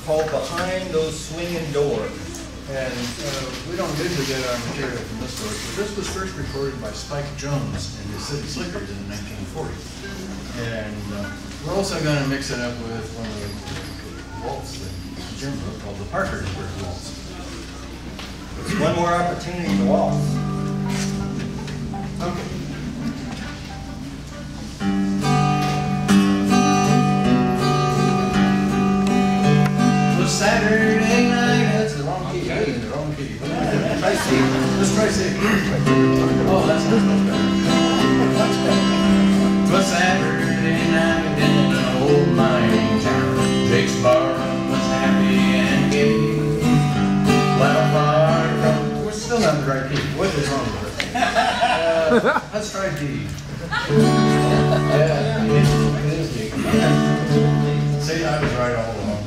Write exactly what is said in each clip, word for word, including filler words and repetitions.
called Behind Those Swinging Doors. And uh, we don't usually get our material from this source, but this was first recorded by Spike Jones in his City Slickers in the nineteen forties. And uh, we're also going to mix it up with one of the waltz that Jim wrote called the Parkersburg Waltz. It's one more opportunity to waltz. Okay. Saturday night, that's the wrong key, I in the wrong key. Try C. Let's try C. Oh, that sounds much better. Twas Saturday night in an old mining town. Jake's barroom was happy and gay. Well, far from... We're still not the right key. What is wrong with it? Uh, let's try D. Yeah, it is, it is D. See, I was right all along.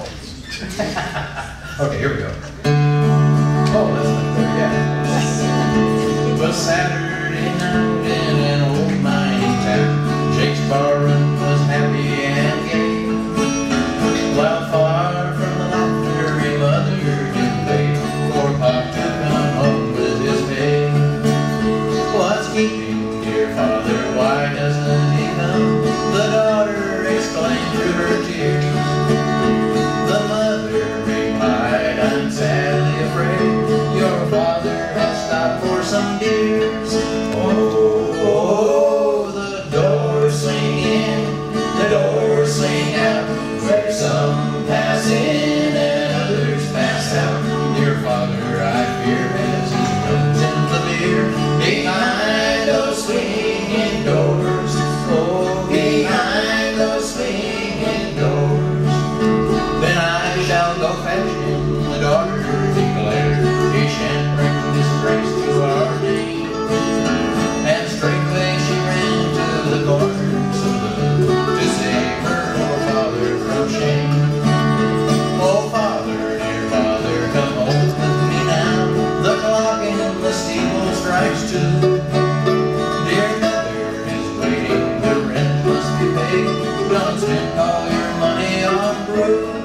Okay, here we go. Oh, that's not there yet. It was Saturday night in an old mining town. Jake's barroom was happy and gay. While far from the lofty mother did wait for Pop to come home with his pay. What's keeping dear father? Why doesn't he come? The daughter exclaimed through her tears. The mother replied, I'm sadly afraid your father has stopped for some beers. Oh, oh, the doors swing in, the doors swing out, where some pass in and others pass out. Dear father, I fear, as he runs in the beer, behind those swinging doors, oh, behind those swinging doors. Then I shall go fetch him, the daughter declared. He shan't bring disgrace to our name. And straightway she ran to the corner saloon to save her poor father from shame. Oh father, dear father, come home with me now. The clock in the steeple strikes two. Dear mother is waiting, the rent must be paid. Don't spend all your money on brew.